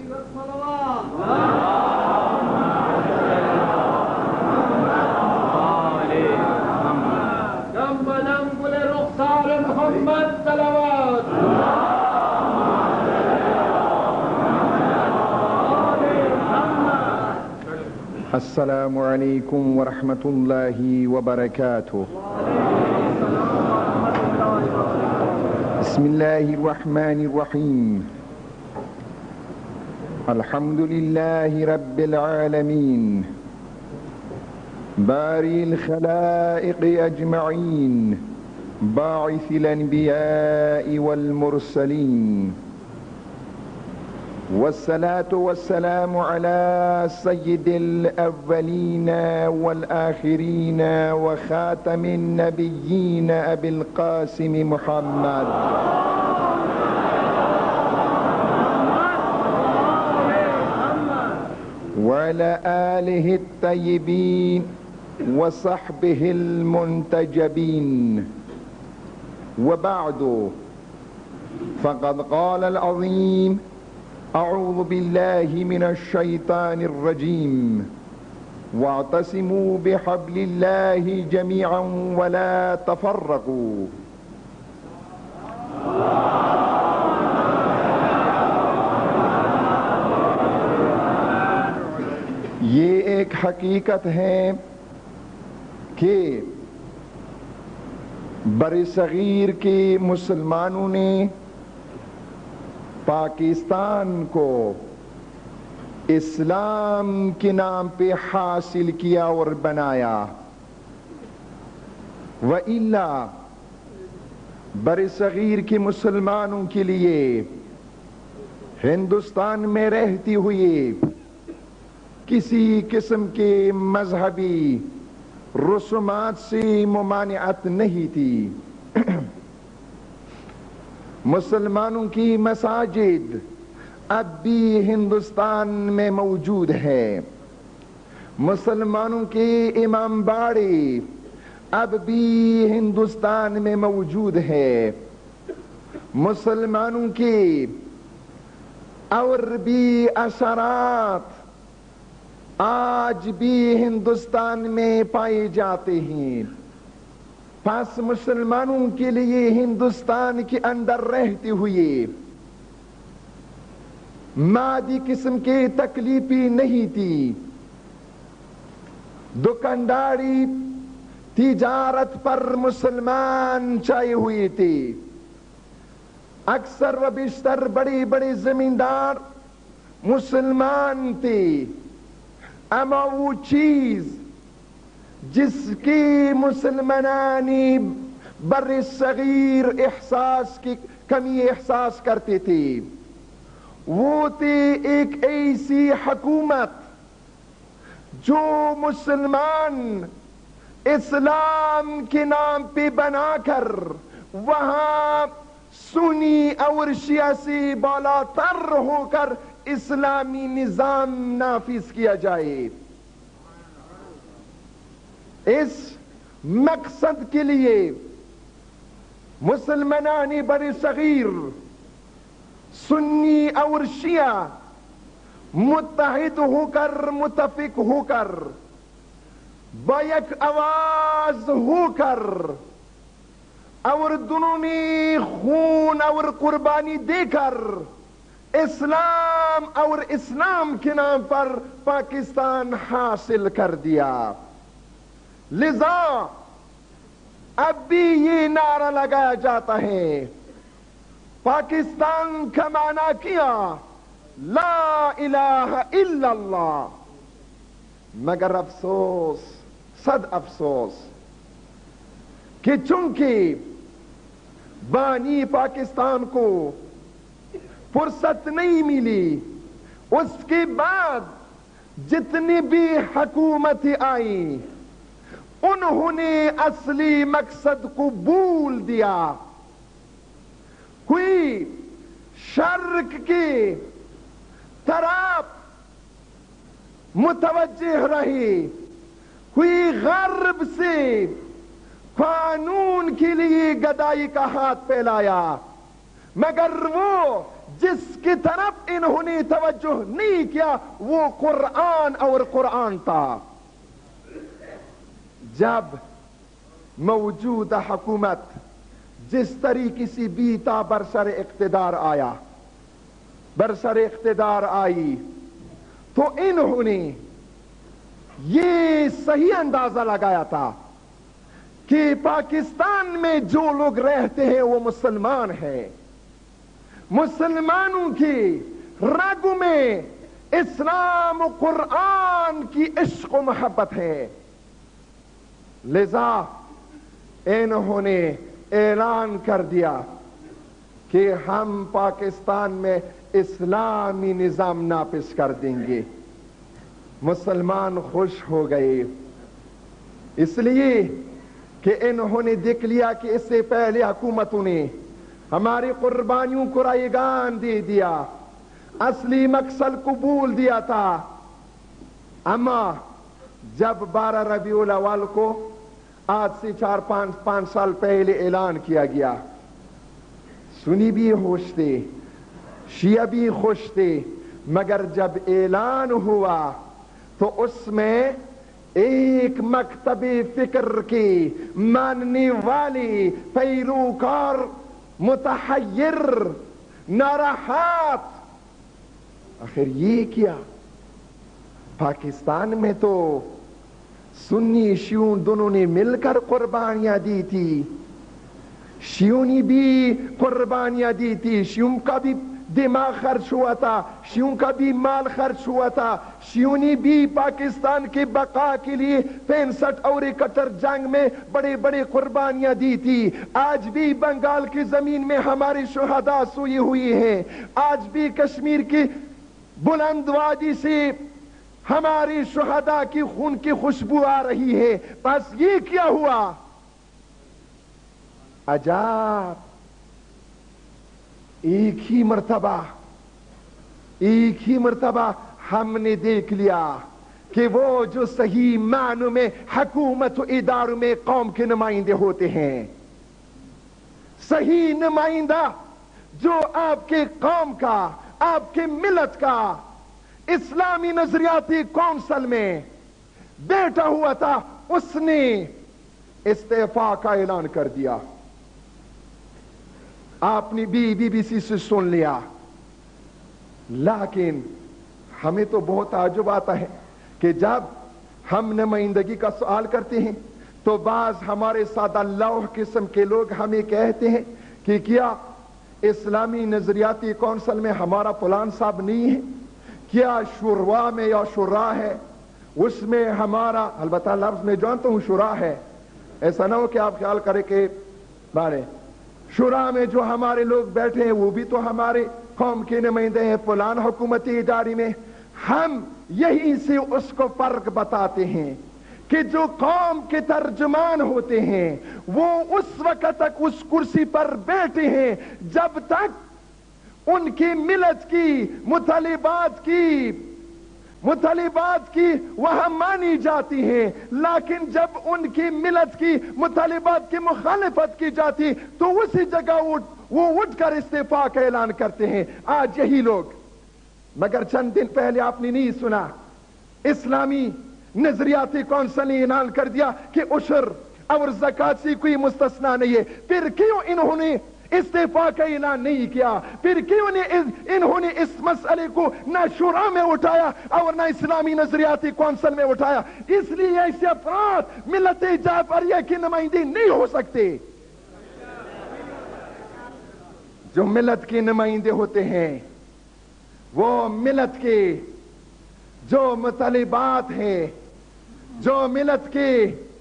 السلام علیکم ورحمۃ اللہ وبرکاتہ. بسم اللہ الرحمن الرحیم. الحمد للہ رب العالمین باری الخلائق اجمعین باعث الانبیاء والمرسلین والصلاة والسلام على سيد الأولين والآخرين وخاتم النبيين أبي القاسم محمد وعلى آله الطيبين وصحبه المنتجبين. وبعد، فقد قال العظيم: اعوذ باللہ من الشیطان الرجیم واعتصموا بحبل اللہ جمیعا ولا تفرقوا. یہ ایک حقیقت ہے کہ برصغیر کے مسلمانوں نے پاکستان کو اسلام کے نام پہ حاصل کیا اور بنایا، وَإِلَّا برصغیر کے مسلمانوں کے لیے ہندوستان میں رہتی ہوئی کسی قسم کے مذہبی رسومات سے ممانعت نہیں تھی. مسلمانوں کی مساجد اب بھی ہندوستان میں موجود ہے، مسلمانوں کے امام باڑے اب بھی ہندوستان میں موجود ہے، مسلمانوں کے اور بھی اثرات آج بھی ہندوستان میں پائے جاتے ہیں. پس مسلمانوں کے لیے ہندوستان کے اندر رہتے ہوئے مادی قسم کی تکلیفی نہیں تھی. دکانداری تجارت پر مسلمان چھائے ہوئے تھے. اکثر و بیشتر بڑے بڑے زمیندار مسلمان تھے، اما وہ چیز جس کی مسلمانانی بر صغیر احساس کی کمی احساس کرتے تھے، وہ تھی ایک ایسی حکومت جو مسلمان اسلام کے نام پہ بنا کر وہاں سنی اور شیعہ سے بالا تر ہو کر اسلامی نظام نافذ کیا جائے. اس مقصد کے لیے مسلمانان بر صغیر سنی اور شیعہ متحد ہو کر متفق ہو کر بیک آواز ہو کر اور دونوں نے خون اور قربانی دے کر اسلام اور اسلام کے نام پر پاکستان حاصل کر دیا. لذا اب بھی یہ نعرہ لگایا جاتا ہے، پاکستان کا معنی کیا لا الہ الا اللہ. مگر افسوس، صد افسوس کہ چونکہ بانی پاکستان کو فرصت نہیں ملی، اس کے بعد جتنی بھی حکومتیں آئیں انہوں نے اصلی مقصد کو بھول دیا. کوئی شرق کی طرف متوجہ رہی، کوئی غرب سے قانون کے لیے گدائی کا ہاتھ پھیلایا، مگر وہ جس کی طرف انہوں نے توجہ نہیں کیا وہ قرآن اور قرآن تھا. جب موجودہ حکومت جس طریقے سے بھی تا برسر اقتدار آئی تو انہوں نے یہ صحیح اندازہ لگایا تھا کہ پاکستان میں جو لوگ رہتے ہیں وہ مسلمان ہیں, مسلمانوں کی رگوں میں اسلام و قرآن کی عشق و محبت ہے. لذا انہوں نے اعلان کر دیا کہ ہم پاکستان میں اسلامی نظام نافذ کر دیں گے. مسلمان خوش ہو گئے, اس لیے کہ انہوں نے دیکھ لیا کہ اس سے پہلے حکومتوں نے ہماری قربانیوں کو رائگان دے دیا, اصلی مقصد قبول دیا تھا. اما جب 12 ربیع الاول کو آج سے 4-5 سال پہلے اعلان کیا گیا, سنی بھی خوش تھے, شیعہ بھی خوش تھے, مگر جب اعلان ہوا تو اس میں ایک مکتب فکر کی ماننے والی پیروکار متحیر ناراحت. آخر یہ کیا؟ پاکستان میں تو سنی شیعوں دونوں نے مل کر قربانیاں دی تھی, شیعوں نے بھی قربانیاں دی تھی, شیعوں کا بھی دماغ خرچ ہوا تھا, شیعوں کا بھی مال خرچ ہوا تھا, شیعوں نے بھی پاکستان کے بقا کے لیے 65 اور 71 جنگ میں بڑے بڑے قربانیاں دی تھی. آج بھی بنگال کی زمین میں ہمارے شہداء سوئے ہوئے ہیں, آج بھی کشمیر کی بلند وادی سے ہماری شہداء کی خون کی خوشبو آ رہی ہے. بس یہ کیا ہوا؟ عجاب, ایک ہی مرتبہ ہم نے دیکھ لیا کہ وہ جو صحیح معنوں میں حکومت و اداروں میں قوم کے نمائندے ہوتے ہیں, صحیح نمائندہ جو آپ کے قوم کا, آپ کے ملت کا اسلامی نظریاتی کونسل میں بیٹھا ہوا تھا, اس نے استعفا کا اعلان کر دیا. آپ نے بی بی سی سے سن لیا. لیکن ہمیں تو بہت تعجب آتا ہے کہ جب ہم نمائندگی کا سوال کرتے ہیں تو بعض ہمارے سادہ لوح قسم کے لوگ ہمیں کہتے ہیں کہ کیا اسلامی نظریاتی کونسل میں ہمارا فلان صاحب نہیں ہے, کیا شورا میں یا شورا ہے اس میں ہمارا, البتہ لفظ میں جانتا ہوں شورا ہے, ایسا نہ ہو کہ آپ خیال کریں کہ بارے شورا میں جو ہمارے لوگ بیٹھے ہیں وہ بھی تو ہمارے قوم کے نمائندے ہیں فلان حکومتی ادارے میں. ہم یہی سے اس کو فرق بتاتے ہیں کہ جو قوم کے ترجمان ہوتے ہیں وہ اس وقت تک اس کرسی پر بیٹھے ہیں جب تک ان کی ملت کی مطالبات کی وہاں مانی جاتی ہیں, لیکن جب ان کی ملت کی مطالبات کی مخالفت کی جاتی تو اسی جگہ وہ اٹھ کر استعفا کا اعلان کرتے ہیں. آج یہی لوگ, مگر چند دن پہلے آپ نے نہیں سنا اسلامی نظریاتی کونسل نے اعلان کر دیا کہ عشر اور زکات سے کوئی مستثنا نہیں ہے. پھر کیوں انہوں نے استعفا کا اعلان نہیں کیا؟ پھر کیوں انہوں نے اس مسئلے کو نہ شورا میں اٹھایا اور نہ اسلامی نظریاتی کونسل میں اٹھایا؟ اس لیے ایسے افراد ملت جعفریہ کے نمائندے نہیں ہو سکتے. جو ملت کے نمائندے ہوتے ہیں وہ ملت کے جو مطالبات ہیں, جو ملت کے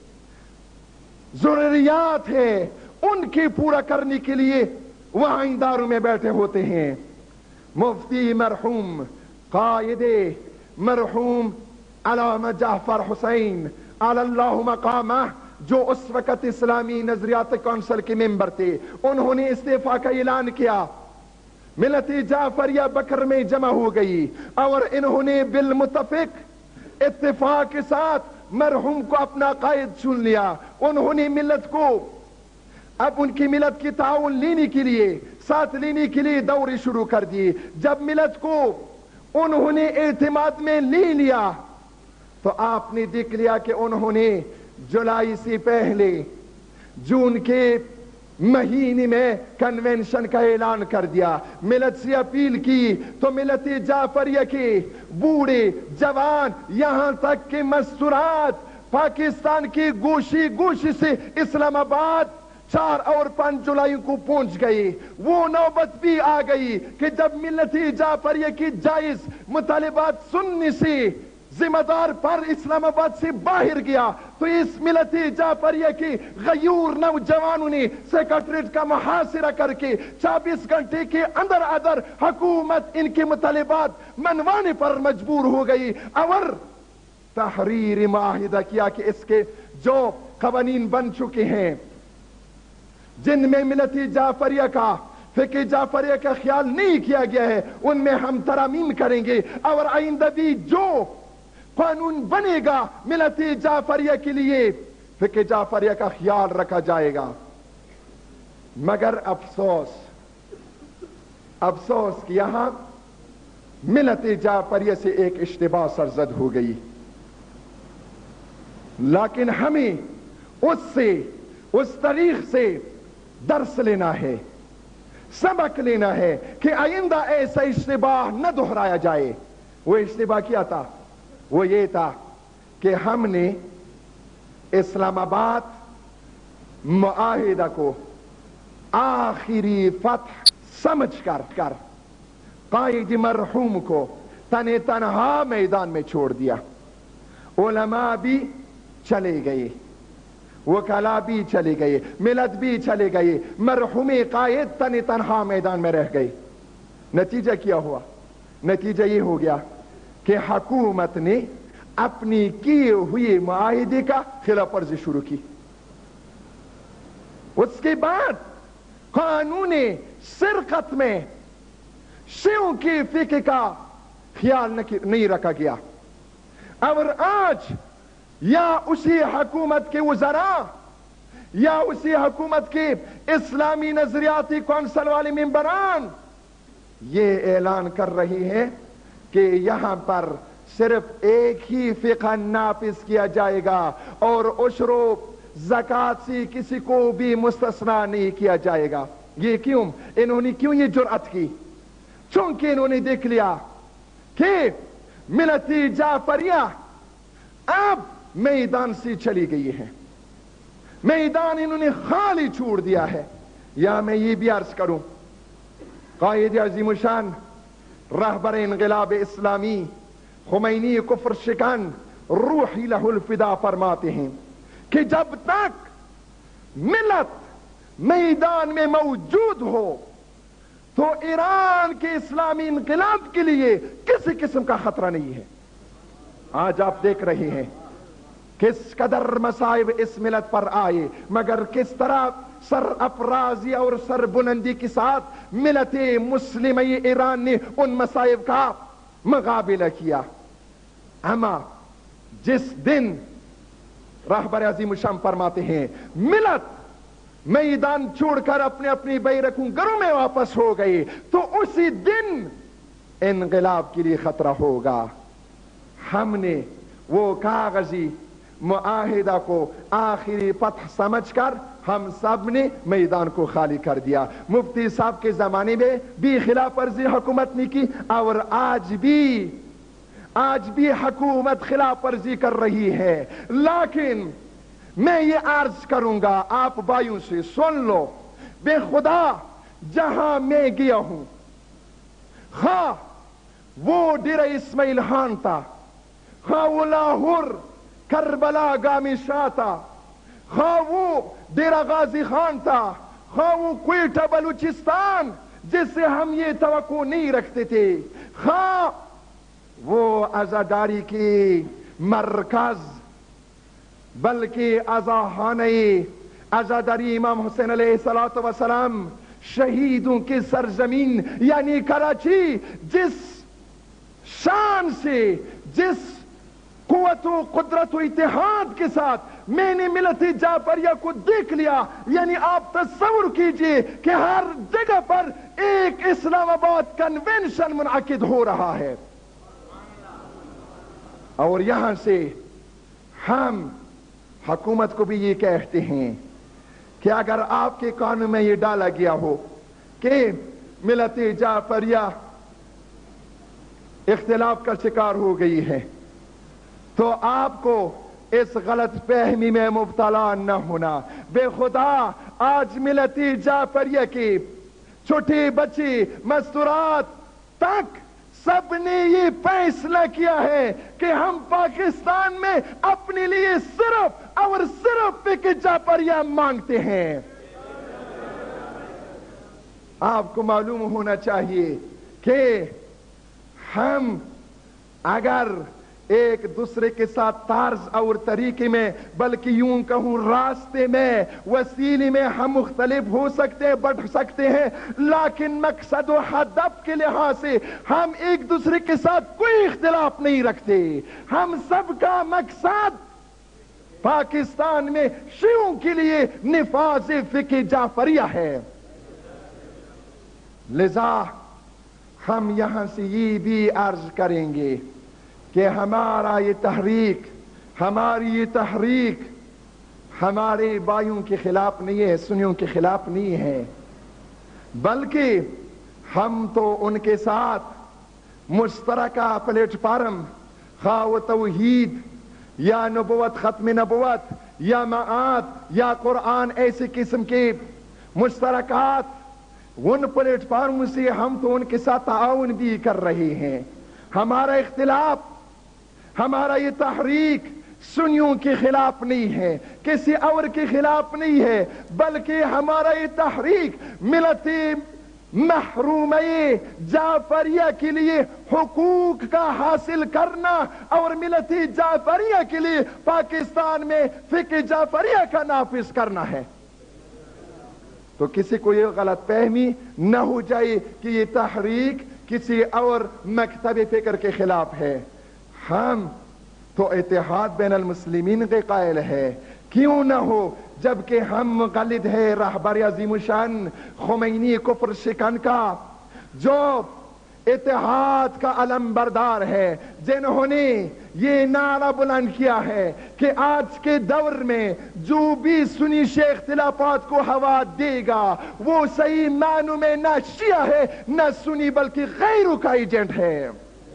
ضروریات ہیں, ان کی پورا کرنے کے لیے وہاں اداروں میں بیٹھے ہوتے ہیں. مفتی مرحوم قائد مرحوم علامہ جعفر حسین علی اللہ مقامہ جو اس وقت اسلامی نظریات کونسل کے ممبر تھے, انہوں نے استعفا کا اعلان کیا. ملت جعفریہ بکر میں جمع ہو گئی اور انہوں نے بالمتفق اتفاق کے ساتھ مرحوم کو اپنا قائد چن لیا. انہوں نے ملت کو اب ان کی ملت کی تعاون لینے کے لیے ساتھ لینے کے لیے دورے شروع کر دیے. جب ملت کو انہوں نے اعتماد میں لے لیا تو آپ نے دیکھ لیا کہ انہوں نے جولائی سے پہلے جون کے مہینے میں کنونشن کا اعلان کر دیا. ملت سے اپیل کی تو ملت جعفریہ کے بوڑھے جوان یہاں تک کہ مستورات پاکستان کی گوشی گوشی سے اسلام آباد 4 اور 5 جولائی کو پہنچ گئی. وہ نوبت بھی آ گئی کہ جب ملت جعفریہ کی جائز مطالبات سننے سے ذمہ دار پر اسلام آباد سے باہر گیا تو اس ملت جعفریہ کی غیور نوجوانوں نے سیکریٹریٹ کا محاصرہ کر کے 24 گھنٹے کے اندر حکومت ان کے مطالبات منوانے پر مجبور ہو گئی اور تحریر معاہدہ کیا کہ اس کے جو قوانین بن چکے ہیں جن میں ملت جعفریہ کا فقہ جعفریہ کا خیال نہیں کیا گیا ہے ان میں ہم ترامیم کریں گے اور آئندہ بھی جو قانون بنے گا ملت جعفریہ کے لیے فقہ جعفریہ کا خیال رکھا جائے گا. مگر افسوس کہ یہاں ملت جعفریہ سے ایک اشتباہ سرزد ہو گئی. لیکن ہمیں اس تاریخ سے درس لینا ہے, سبق لینا ہے کہ آئندہ ایسا اشتباہ نہ دہرایا جائے. وہ اشتباہ کیا تھا؟ وہ یہ تھا کہ ہم نے اسلام آباد معاہدہ کو آخری فتح سمجھ کر قائد مرحوم کو تنہا میدان میں چھوڑ دیا. علماء بھی چلے گئے, وکلاء بھی چلے گئے, ملت بھی چلے گئے, مرحوم قائد تنہا میدان میں رہ گئے. نتیجہ کیا ہوا؟ نتیجہ یہ ہو گیا کہ حکومت نے اپنی کیے ہوئے معاہدے کا خلاف ورزی شروع کی. اس کے بعد قانون سرقت میں شیعوں کی فقہ کا خیال نہیں رکھا گیا. اور آج یا اسی حکومت کے وزراء یا اسی حکومت کے اسلامی نظریاتی کونسل والے ممبران یہ اعلان کر رہی ہیں کہ یہاں پر صرف ایک ہی فقہ نافذ کیا جائے گا اور عشر و زکوٰۃ سے کسی کو بھی مستثنیٰ نہیں کیا جائے گا. یہ کیوں؟ انہوں نے کیوں یہ جرأت کی؟ چونکہ انہوں نے دیکھ لیا کہ ملت جعفریہ اب میدان سے چلی گئی ہے, میدان انہوں نے خالی چھوڑ دیا ہے. یا میں یہ بھی عرض کروں, قائد عظیم الشان رہبر انقلاب اسلامی خمینی کفر شکن روحی لہ الفدا فرماتے ہیں کہ جب تک ملت میدان میں موجود ہو تو ایران کے اسلامی انقلاب کے لیے کسی قسم کا خطرہ نہیں ہے. آج آپ دیکھ رہے ہیں کس قدر مصائب اس ملت پر آئے, مگر کس طرح سر افرازی اور سر بلندی کے ساتھ ملت مسلمہ ایران نے ان مصائب کا مقابلہ کیا. اما جس دن رہبر عظیم الشان فرماتے ہیں ملت میدان چھوڑ کر اپنے بیرکوں گھروں میں واپس ہو گئی تو اسی دن انقلاب کے لیے خطرہ ہوگا. ہم نے وہ کاغذی معاہدہ کو آخری فتح سمجھ کر ہم سب نے میدان کو خالی کر دیا. مفتی صاحب کے زمانے میں بھی خلاف ورزی حکومت نے کی اور آج بھی حکومت خلاف ورزی کر رہی ہے. لیکن میں یہ عرض کروں گا آپ بھائیوں سے, سن لو, بے خدا جہاں میں گیا ہوں, خواہ وہ ڈیرہ اسماعیل خان تھا, خواہ وہ لاہور کربلا گامی شاہ تھا, خواہ وہ ڈیرہ غازی خان تھا, خواہ وہ کوئٹہ بلوچستان جس سے ہم یہ توقع نہیں رکھتے تھے, خواہ وہ عزاداری کی مرکز بلکہ عزاداری امام حسین علیہ السلام شہیدوں کی سرزمین یعنی کراچی جس شان سے, جس قوت و قدرت و اتحاد کے ساتھ میں نے ملت جعفریہ کو دیکھ لیا. یعنی آپ تصور کیجئے کہ ہر جگہ پر ایک اسلام آباد کنونشن منعقد ہو رہا ہے، اور یہاں سے ہم حکومت کو بھی یہ کہتے ہیں کہ اگر آپ کے قانون میں یہ ڈالا گیا ہو کہ ملت جعفریہ اختلاف کا شکار ہو گئی ہے، تو آپ کو اس غلط فہمی میں مبتلا نہ ہونا. بے خدا آج ملت جعفریہ کی چھوٹی بچی مستورات تک سب نے یہ فیصلہ کیا ہے کہ ہم پاکستان میں اپنے لیے صرف اور صرف فقہ جعفریہ مانگتے ہیں. آپ کو معلوم ہونا چاہیے کہ ہم اگر ایک دوسرے کے ساتھ طرز اور طریقے میں، بلکہ یوں کہوں راستے میں، وسیلے میں ہم مختلف ہو سکتے ہیں، بڑھ سکتے ہیں، لیکن مقصد و ہدف کے لحاظ سے ہم ایک دوسرے کے ساتھ کوئی اختلاف نہیں رکھتے. ہم سب کا مقصد پاکستان میں شیعوں کے لیے نفاذ فقہ جعفریہ ہے. لذا ہم یہاں سے یہ بھی عرض کریں گے کہ ہماری یہ تحریک ہمارے بھائیوں کے خلاف نہیں ہے، سنیوں کے خلاف نہیں ہے، بلکہ ہم تو ان کے ساتھ مشترکہ پلیٹ فارم، خواہ و توحید یا نبوت، ختم نبوت یا معاد یا قرآن، ایسے قسم کے مشترکات، ان پلیٹ فارم سے ہم تو ان کے ساتھ تعاون بھی کر رہے ہیں. ہمارا اختلاف، ہمارا یہ تحریک سنیوں کے خلاف نہیں ہے، کسی اور کے خلاف نہیں ہے، بلکہ ہمارا یہ تحریک ملت محرومہ جعفریہ کے لیے حقوق کا حاصل کرنا اور ملت جعفریہ کے لیے پاکستان میں فقہ جعفریہ کا نافذ کرنا ہے. تو کسی کو یہ غلط فہمی نہ ہو جائے کہ یہ تحریک کسی اور مکتب فکر کے خلاف ہے. ہم تو اتحاد بین المسلمین کے قائل ہے، کیوں نہ ہو، جبکہ ہم مقلد ہے رہبر عظیم الشان خمینی کفر شکن کا، جو اتحاد کا علم بردار ہے، جنہوں نے یہ نعرہ بلند کیا ہے کہ آج کے دور میں جو بھی سنی شیخ اختلافات کو ہوا دے گا وہ صحیح معنوں میں نہ شیعہ ہے نہ سنی بلکہ غیروں کا ایجنٹ ہے.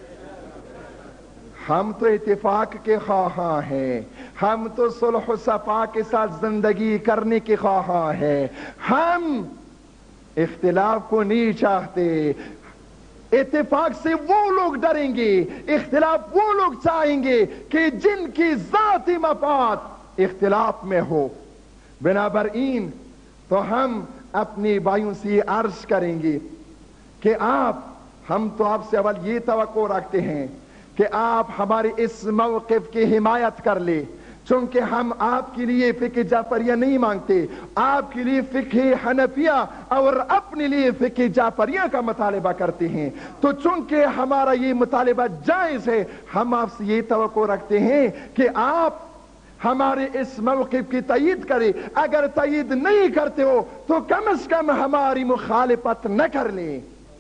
ہم تو اتفاق کے خواہاں ہیں، ہم تو صلح و صفا کے ساتھ زندگی کرنے کے خواہاں ہیں، ہم اختلاف کو نہیں چاہتے. اتفاق سے وہ لوگ ڈریں گے، اختلاف وہ لوگ چاہیں گے کہ جن کی ذاتی مفاد اختلاف میں ہو. بنابراین تو ہم اپنے بھائیوں سے عرض کریں گے کہ ہم تو آپ سے اول یہ توقع رکھتے ہیں کہ آپ ہمارے اس موقف کی حمایت کر لیں، چونکہ ہم آپ کے لیے فقہ جعفریہ نہیں مانگتے، آپ کے لیے فقہ حنفیہ اور اپنے لیے فقہ جعفریہ کا مطالبہ کرتے ہیں. تو چونکہ ہمارا یہ مطالبہ جائز ہے، ہم آپ سے یہ توقع رکھتے ہیں کہ آپ ہمارے اس موقف کی تائید کریں. اگر تائید نہیں کرتے ہو تو کم از کم ہماری مخالفت نہ کر لیں.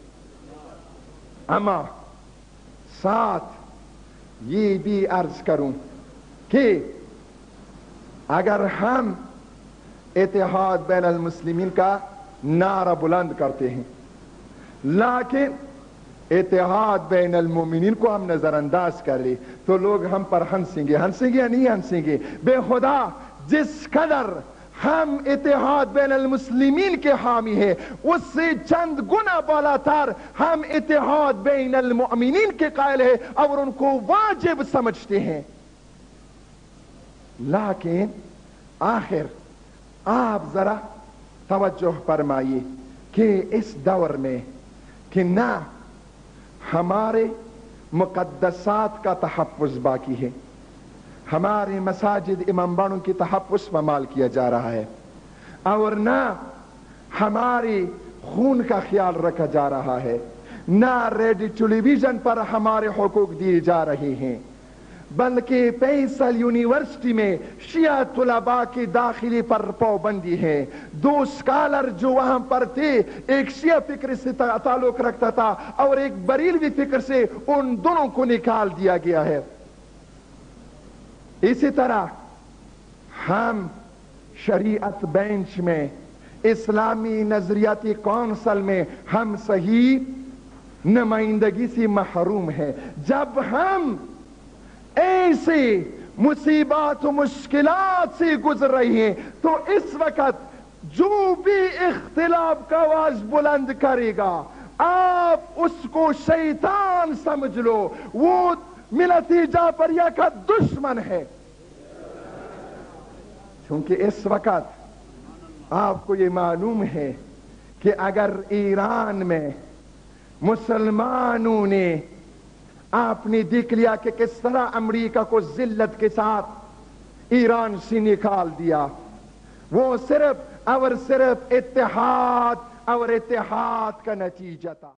اما ساتھ یہ بھی عرض کروں کہ اگر ہم اتحاد بین المسلمین کا نعرہ بلند کرتے ہیں لیکن اتحاد بین المومنین کو ہم نظر انداز کر لیں تو لوگ ہم پر ہنسیں گے یا نہیں ہنسیں گے؟ بے خدا جس قدر ہم اتحاد بین المسلمین کے حامی ہیں اس سے چند گنا بالا تر ہم اتحاد بین المؤمنین کے قائل ہیں اور ان کو واجب سمجھتے ہیں. لیکن آخر آپ ذرا توجہ فرمائیے کہ اس دور میں کہ نہ ہمارے مقدسات کا تحفظ باقی ہے، ہمارے مساجد امام باڑوں کی تحفظ پامال کیا جا رہا ہے، اور نہ ہمارے خون کا خیال رکھا جا رہا ہے، نہ ریڈیو ٹیلی ویژن پر ہمارے حقوق دیے جا رہے ہیں، بلکہ فیصل یونیورسٹی میں شیعہ طلباء کی داخلے پر پابندی ہے. 2 اسکالر جو وہاں پر تھے، ایک شیعہ فکر سے تعلق رکھتا تھا اور ایک بریلوی فکر سے، ان دونوں کو نکال دیا گیا ہے. اسی طرح ہم شریعت بینچ میں، اسلامی نظریاتی کونسل میں ہم صحیح نمائندگی سے محروم ہیں. جب ہم ایسے مصیبات و مشکلات سے گزر رہی ہیں تو اس وقت جو بھی اختلاف کا آواز بلند کرے گا، آپ اس کو شیطان سمجھ لو، وہ ملت جعفریہ کا دشمن ہے. کیونکہ اس وقت آپ کو یہ معلوم ہے کہ اگر ایران میں مسلمانوں نے آپ نے دیکھ لیا کہ کس طرح امریکہ کو ذلت کے ساتھ ایران سے نکال دیا، وہ صرف اور صرف اتحاد اور اتحاد کا نتیجہ تھا.